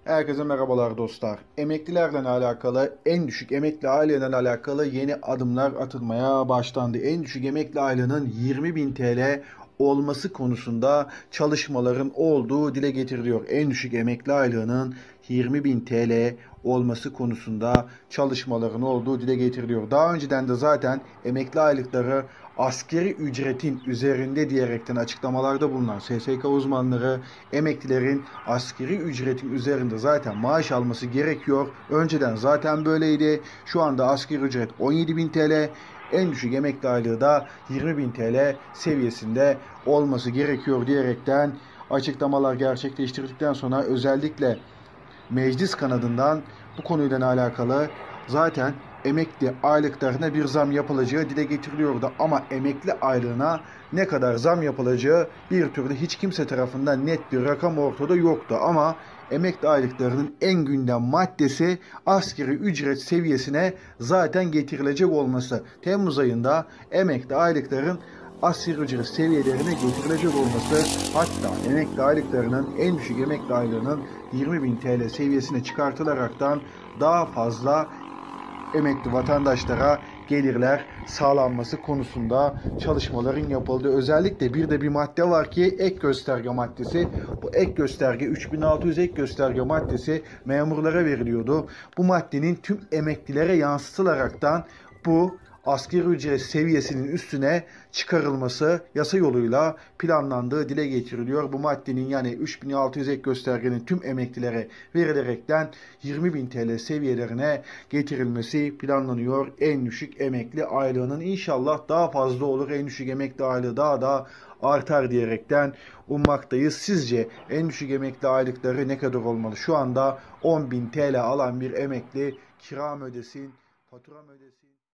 Herkese merhabalar dostlar. Emeklilerle alakalı, en düşük emekli aileyle alakalı yeni adımlar atılmaya başlandı. En düşük emekli ailenin 20.000 TL olması konusunda çalışmaların olduğu dile getiriliyor. En düşük emekli aylığının 20.000 TL olması konusunda çalışmaların olduğu dile getiriliyor. Daha önceden de zaten emekli aylıkları askeri ücretin üzerinde diyerekten açıklamalarda bulunan SSK uzmanları emeklilerin askeri ücretin üzerinde zaten maaş alması gerekiyor. Önceden zaten böyleydi. Şu anda asgari ücret 17.000 TL. En düşük emekli aylığı da 20.000 TL seviyesinde olması gerekiyor diyerekten açıklamalar gerçekleştirdikten sonra özellikle meclis kanadından bu konuyla alakalı zaten emekli aylıklarına bir zam yapılacağı dile getiriliyordu. Ama emekli aylığına ne kadar zam yapılacağı bir türlü hiç kimse tarafından net bir rakam ortada yoktu. Ama emekli aylıklarının en gündem maddesi asgari ücret seviyesine zaten getirilecek olması. Temmuz ayında emekli aylıkların asgari ücret seviyelerine getirilecek olması, hatta emekli aylıklarının en düşük emekli aylığının 20.000 TL seviyesine çıkartılaraktan daha fazla emekli vatandaşlara gelirler sağlanması konusunda çalışmaların yapıldığı. Özellikle bir madde var ki ek gösterge maddesi. Bu ek gösterge 3600 ek gösterge maddesi memurlara veriliyordu. Bu maddenin tüm emeklilere yansıtılaraktan bu asgari ücret seviyesinin üstüne çıkarılması yasa yoluyla planlandığı dile getiriliyor. Bu maddenin yani 3600 ek göstergenin tüm emeklilere verilerekten 20.000 TL seviyelerine getirilmesi planlanıyor. En düşük emekli aylığının inşallah daha fazla olur. En düşük emekli aylığı daha da artar diyerekten ummaktayız. Sizce en düşük emekli aylıkları ne kadar olmalı? Şu anda 10.000 TL alan bir emekli kira mı ödesin, fatura mı ödesin?